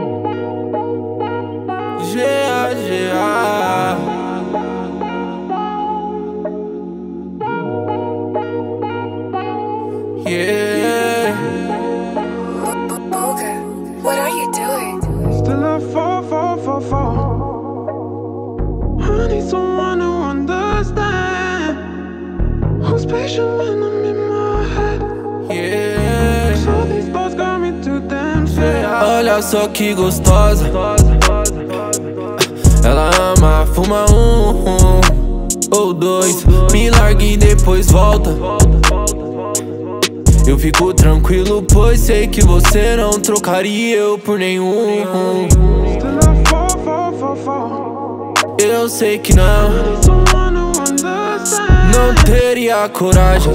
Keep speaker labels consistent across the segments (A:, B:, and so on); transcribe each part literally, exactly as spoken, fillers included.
A: G A G A. Yeah.
B: Boga, what are you doing?
C: Still a fall, fall, fall, fall. I need someone to understand who's patient when I'm in my head.
A: Yeah.
C: So these thoughts got me too damn sad.
A: Olha só que gostosa. Ela ama, fuma um, um ou dois, me larga e depois volta. Eu fico tranquilo, pois sei que você não trocaria eu por nenhum.
C: Still a fall, fall, fall, fall.
A: Eu sei que não,
C: Someone to understand.
A: não teria coragem,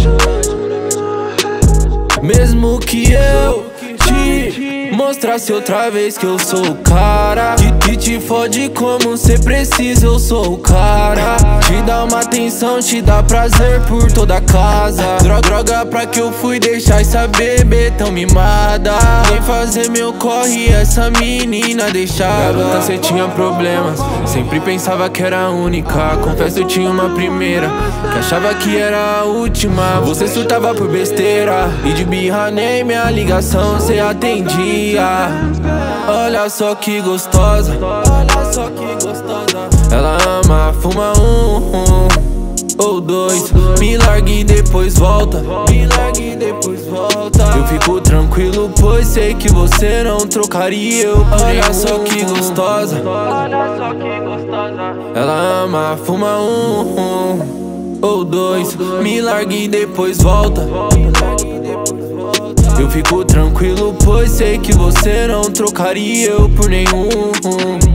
A: mesmo que eu te mostrasse outra vez que eu sou o cara que, que te fode como cê precisa, eu sou o cara. Te dá uma atenção, te dá prazer por toda a casa. Droga, droga pra que eu fui deixar essa bebê tão mimada. Vem fazer meu corre, essa menina deixava. Garota, cê tinha problemas, sempre pensava que era a única. Confesso, eu tinha uma primeira que achava que era a última. Você surtava por besteira e de birra nem minha ligação cê atendia. Olha só que gostosa, olha só que gostosa. Ela ama, fuma um, um ou dois, me larga e depois volta, me larga e depois volta. Eu fico tranquilo, pois sei que você não trocaria eu por nenhum. Olha só que gostosa, olha só que gostosa. Ela ama, fuma um, um ou dois, me larga e depois volta. Eu fico tranquilo, pois sei que você não trocaria eu por nenhum.